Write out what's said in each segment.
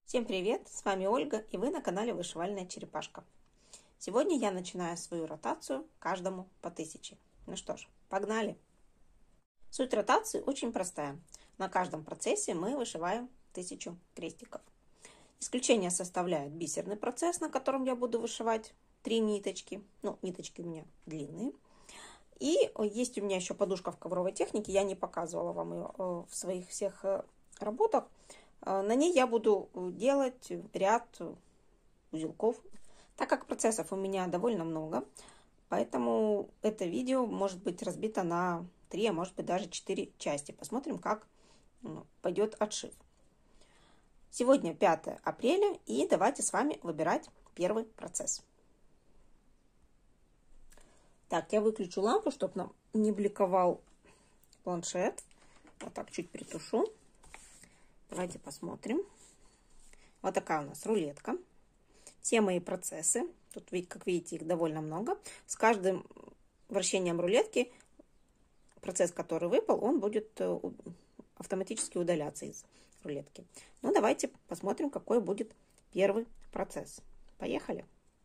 Всем привет! С вами Ольга, и вы на канале Вышивальная Черепашка. Сегодня я начинаю свою ротацию каждому по 1000. Ну что ж, погнали! Суть ротации очень простая. На каждом процессе мы вышиваем 1000 крестиков. Исключение составляет бисерный процесс, на котором я буду вышивать 3 ниточки. Ну, ниточки у меня длинные. И есть у меня еще подушка в ковровой технике. Я не показывала вам ее в своих всех работах. На ней я буду делать ряд узелков. Так как процессов у меня довольно много, поэтому это видео может быть разбито на 3, а может быть даже 4 части. Посмотрим, как пойдет отшив. Сегодня 5 апреля, и давайте с вами выбирать первый процесс. Так, я выключу лампу, чтобы нам не бликовал планшет. Вот так чуть притушу. Давайте посмотрим. Вот такая у нас рулетка. Все мои процессы, тут, как видите, их довольно много. С каждым вращением рулетки процесс, который выпал, он будет автоматически удаляться из рулетки. Ну, давайте посмотрим, какой будет первый процесс. Поехали!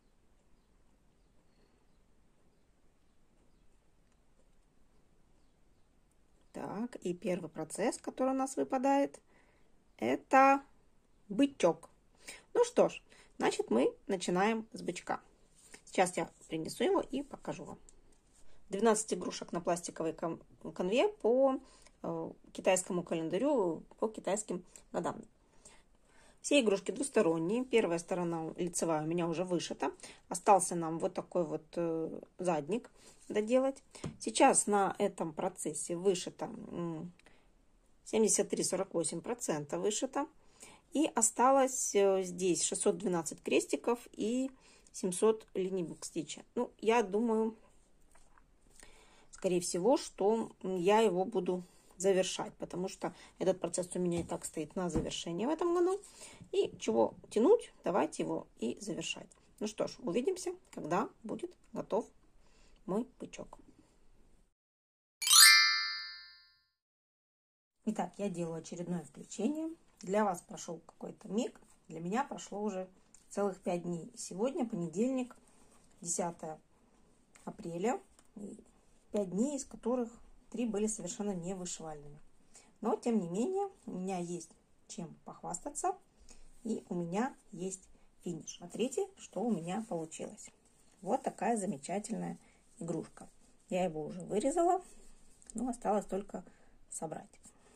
Так, и первый процесс, который у нас выпадает, это бычок. Ну что ж, значит, мы начинаем с бычка. Сейчас я принесу его и покажу вам. 12 игрушек на пластиковой конве по китайскому календарю, по китайским годам. Все игрушки двусторонние. Первая сторона лицевая у меня уже вышита. Остался нам вот такой вот задник доделать. Сейчас на этом процессе вышито 73-48% вышито. И осталось здесь 612 крестиков и 700 линий бэкстича. Ну, я думаю, скорее всего, что я его буду завершать, потому что этот процесс у меня и так стоит на завершение в этом году. И чего тянуть, давайте его и завершать. Ну что ж, увидимся, когда будет готов мой бычок. Итак, я делаю очередное включение. Для вас прошел какой-то миг, для меня прошло уже целых 5 дней. Сегодня понедельник, 10 апреля, 5 дней, из которых 3 были совершенно не вышивальными. Но, тем не менее, у меня есть чем похвастаться, и у меня есть финиш. Смотрите, что у меня получилось. Вот такая замечательная игрушка. Я его уже вырезала, но осталось только собрать.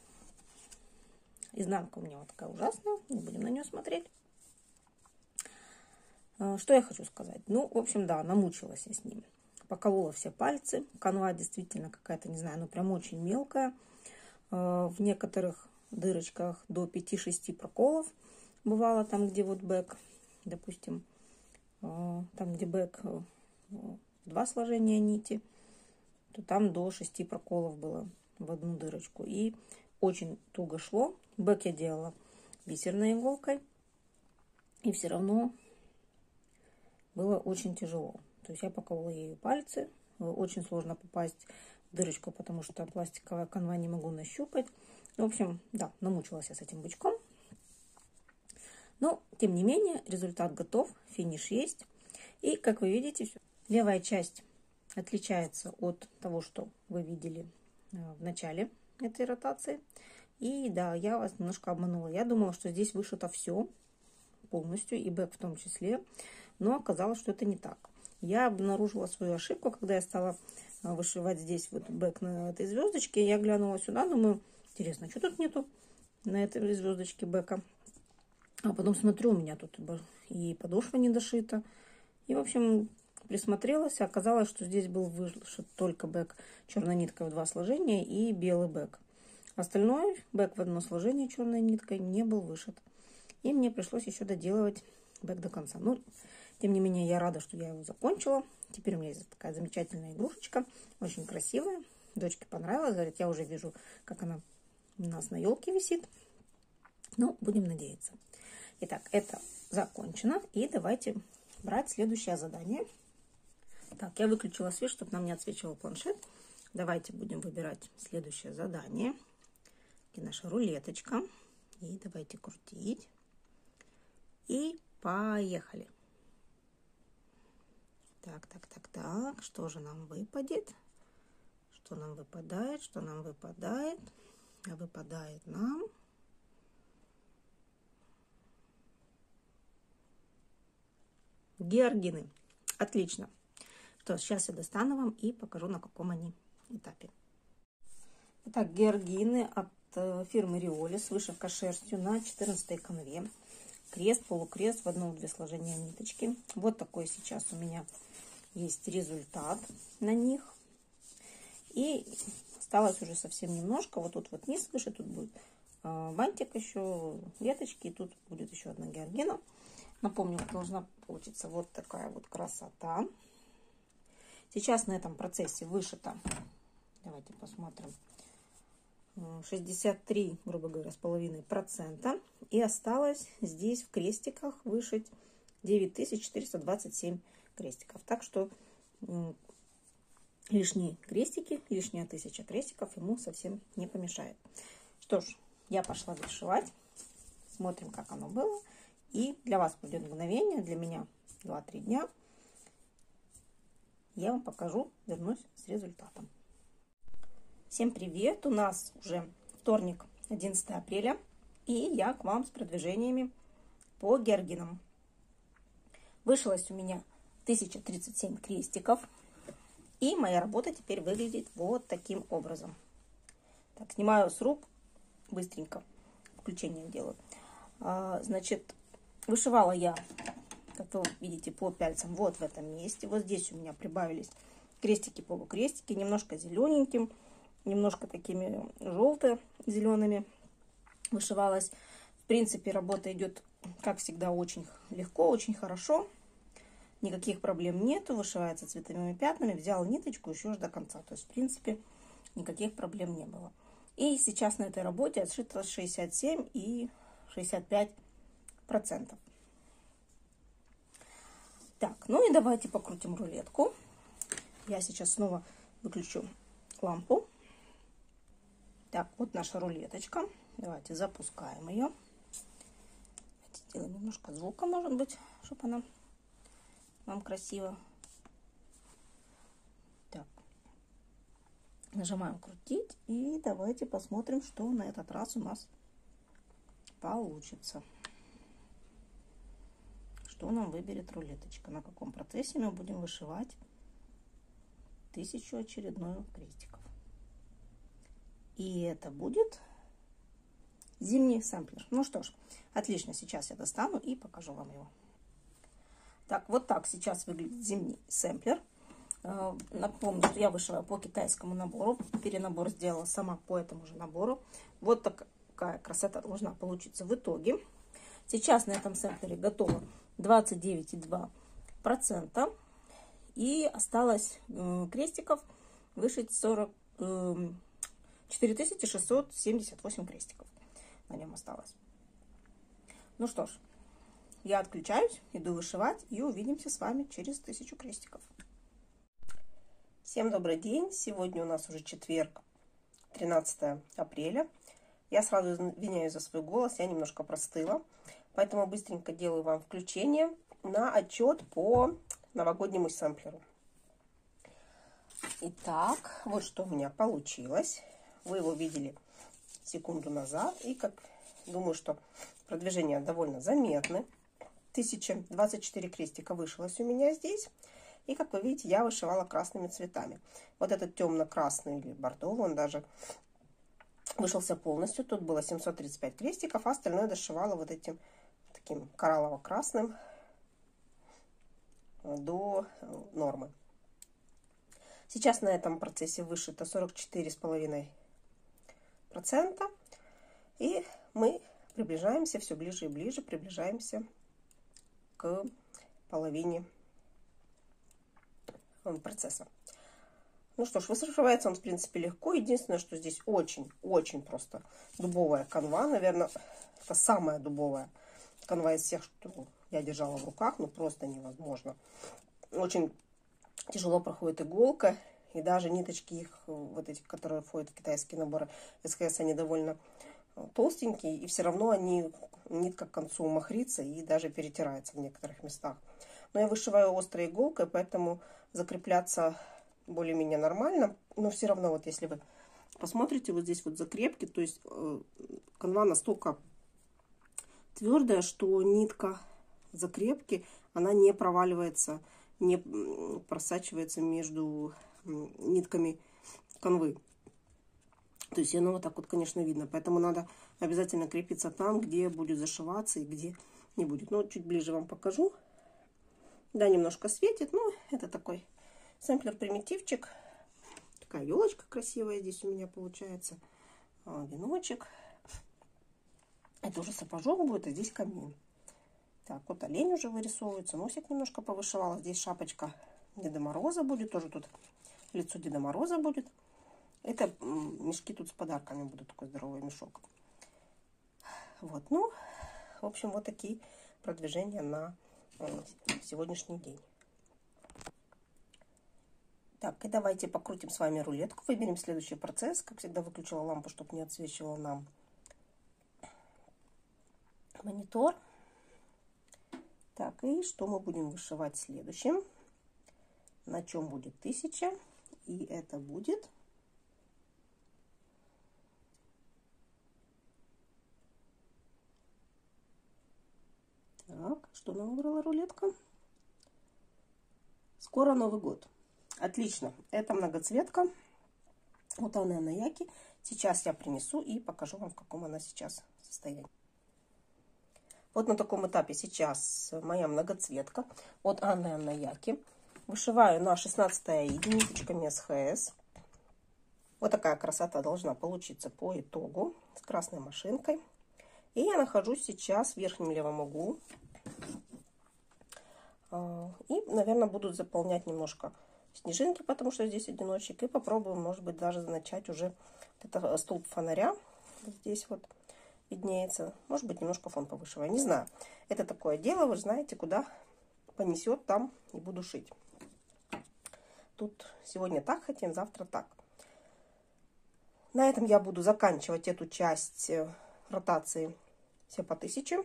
Изнанка у меня вот такая ужасная, не будем на нее смотреть. Что я хочу сказать? Ну, в общем, да, намучилась я с ним. Поколола все пальцы. Канва действительно какая-то, не знаю, ну прям очень мелкая. В некоторых дырочках до 5-6 проколов. Бывало там, где вот бэк, допустим, там, где бэк 2 сложения нити, то там до 6 проколов было в одну дырочку. И очень туго шло. Бэк я делала бисерной иголкой. И все равно было очень тяжело. То есть я поколола ею пальцы. Очень сложно попасть в дырочку, потому что пластиковая канва не могу нащупать. В общем, да, намучилась я с этим бычком. Но, тем не менее, результат готов. Финиш есть. И, как вы видите, левая часть отличается от того, что вы видели в начале этой ротации. И да, я вас немножко обманула. Я думала, что здесь вышито все полностью, и бэк в том числе. Но оказалось, что это не так. Я обнаружила свою ошибку, когда я стала вышивать здесь вот бэк на этой звездочке. Я глянула сюда, думаю, интересно, что тут нету на этой звездочке бэка. А потом смотрю, у меня тут и подошва не дошита. И, в общем, присмотрелась, оказалось, что здесь был вышит только бэк черной ниткой в 2 сложения и белый бэк. Остальной бэк в одно сложение черной ниткой не был вышит. И мне пришлось еще доделывать бэк до конца. Ну, тем не менее, я рада, что я его закончила. Теперь у меня есть такая замечательная игрушечка. Очень красивая. Дочке понравилось. Говорит, я уже вижу, как она у нас на елке висит. Ну, будем надеяться. Итак, это закончено. И давайте брать следующее задание. Так, я выключила свет, чтобы нам не отсвечивал планшет. Давайте будем выбирать следующее задание. И наша рулеточка. И давайте крутить. И поехали. Так, что же нам выпадет? Что нам выпадает? Что нам выпадает? А выпадает нам георгины. Отлично. То сейчас я достану вам и покажу, на каком они этапе. Итак, георгины от фирмы Риоли с вышивкой шерстью на 14 канве. Крест, полукрест, в 1-2 сложения ниточки. Вот такой сейчас у меня есть результат на них. И осталось уже совсем немножко. Вот тут вот низ выше, тут будет бантик еще, веточки, и тут будет еще одна георгина. Напомню, должна получиться вот такая вот красота. Сейчас на этом процессе вышито, давайте посмотрим, 63, грубо говоря, с половиной процента. И осталось здесь в крестиках вышить 9427 крестиков. Так что лишние крестики, лишняя 1000 крестиков ему совсем не помешает. Что ж, я пошла вышивать. Смотрим, как оно было. И для вас пройдет мгновение, для меня 2-3 дня. Я вам покажу, вернусь с результатом. Всем привет! У нас уже вторник, 11 апреля. И я к вам с продвижениями по георгинам. Вышилось у меня 1037 крестиков. И моя работа теперь выглядит вот таким образом. Так, снимаю с рук быстренько. Включение делаю. Значит, вышивала я, как вы видите, по пяльцам вот в этом месте. Вот здесь у меня прибавились крестики, полукрестики, немножко зелененьким, немножко такими желто-зелеными вышивалась. В принципе, работа идет, как всегда, очень легко, очень хорошо. Никаких проблем нету, вышивается цветовыми пятнами. Взяла ниточку еще до конца. То есть, в принципе, никаких проблем не было. И сейчас на этой работе отшито 67 и 65%. Так, ну и давайте покрутим рулетку. Я сейчас снова выключу лампу. Так, вот наша рулеточка. Давайте запускаем ее. Сделаем немножко звука, может быть, чтобы она нам красиво. Так, нажимаем крутить и давайте посмотрим, что на этот раз у нас получится. Что нам выберет рулеточка, на каком процессе мы будем вышивать 1000 очередную крестиков. И это будет зимний сэмплер. Ну что ж, отлично, сейчас я достану и покажу вам его. Так, вот так сейчас выглядит зимний сэмплер. Напомню, что я вышиваю по китайскому набору. Перенабор сделала сама по этому же набору. Вот такая красота должна получиться в итоге. Сейчас на этом сэмплере готово 29,2%. И осталось крестиков вышить 4678 крестиков. На нем осталось. Ну что ж, я отключаюсь, иду вышивать и увидимся с вами через 1000 крестиков. Всем добрый день! Сегодня у нас уже четверг, 13 апреля. Я сразу извиняюсь за свой голос, я немножко простыла. Поэтому быстренько делаю вам включение на отчет по новогоднему сэмплеру. Итак, вот что у меня получилось. Вы его видели секунду назад. И как думаю, что продвижения довольно заметны. 1024 крестика вышилось у меня здесь. И как вы видите, я вышивала красными цветами. Вот этот темно-красный или бордовый, он даже вышелся полностью. Тут было 735 крестиков, а остальное дошивала вот этим таким кораллово-красным до нормы. Сейчас на этом процессе вышито 44,5%. И мы приближаемся все ближе и ближе, приближаемся к половине процесса. Ну что ж, вышивается он, в принципе, легко. Единственное, что здесь очень-очень просто дубовая канва. Наверное, это самая дубовая канва из всех, что я держала в руках. Ну, просто невозможно. Очень тяжело проходит иголка. И даже ниточки их, вот эти, которые входят в китайские наборы СКС, они довольно толстенькие, и все равно нитка к концу махрится и даже перетирается в некоторых местах. Но я вышиваю острой иголкой, поэтому закрепляться более-менее нормально. Но все равно, вот если вы посмотрите, вот здесь вот закрепки, то есть канва настолько твердая, что нитка закрепки, она не проваливается, не просачивается между нитками канвы. То есть оно вот так вот, конечно, видно. Поэтому надо обязательно крепиться там, где будет зашиваться и где не будет. Но чуть ближе вам покажу. Да, немножко светит, но это такой сэмплер-примитивчик. Такая елочка красивая здесь у меня получается. Веночек. Это уже сапожок будет, а здесь камин. Так, вот олень уже вырисовывается. Носик немножко повышивала. Здесь шапочка Деда Мороза будет. Тоже тут лицо Деда Мороза будет. Это мешки тут с подарками будут. Такой здоровый мешок. Вот, ну, в общем, вот такие продвижения на сегодняшний день. Так, и давайте покрутим с вами рулетку. Выберем следующий процесс. Как всегда, выключила лампу, чтобы не отсвечивал нам монитор. Так, и что мы будем вышивать следующим? На чем будет 1000? И это будет... Так, что нам выбрала рулетка? Скоро Новый год. Отлично. Это многоцветка. Вот Анне Наяки. Сейчас я принесу и покажу вам, в каком она сейчас состоянии. Вот на таком этапе сейчас моя многоцветка от Анне Наяки. Вышиваю на 16 аиде ниточками СХС. Вот такая красота должна получиться по итогу с красной машинкой. И я нахожусь сейчас в верхнем левом углу. И, наверное, буду заполнять немножко снежинки, потому что здесь одиночек. И попробуем, может быть, даже начать уже это столб фонаря. Вот здесь вот виднеется. Может быть, немножко фон повышиваю. Не знаю. Это такое дело, вы знаете, куда понесет, там и буду шить. Тут сегодня так хотим, завтра так. На этом я буду заканчивать эту часть ротации все по 1000.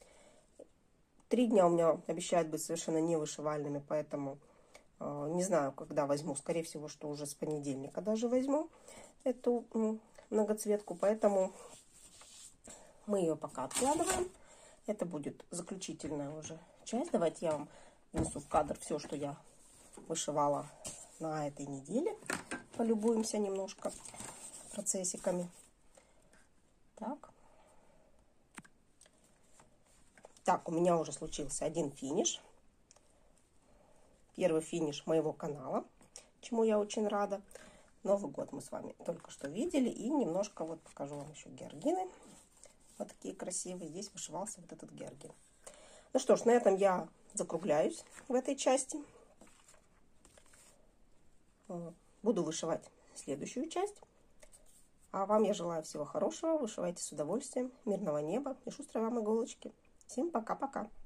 3 дня у меня обещают быть совершенно невышивальными, поэтому не знаю, когда возьму. Скорее всего, что уже с понедельника даже возьму эту многоцветку. Поэтому мы ее пока откладываем. Это будет заключительная уже часть. Давайте я вам внесу в кадр все, что я вышивала на этой неделе. Полюбуемся немножко процессиками. Так. Так, у меня уже случился один финиш. Первый финиш моего канала, чему я очень рада. Новый год мы с вами только что видели. И немножко вот покажу вам еще георгины. Вот такие красивые. Здесь вышивался вот этот георгин. Ну что ж, на этом я закругляюсь в этой части. Буду вышивать следующую часть. А вам я желаю всего хорошего. Вышивайте с удовольствием. Мирного неба и шустрой вам иголочки. Всем пока-пока.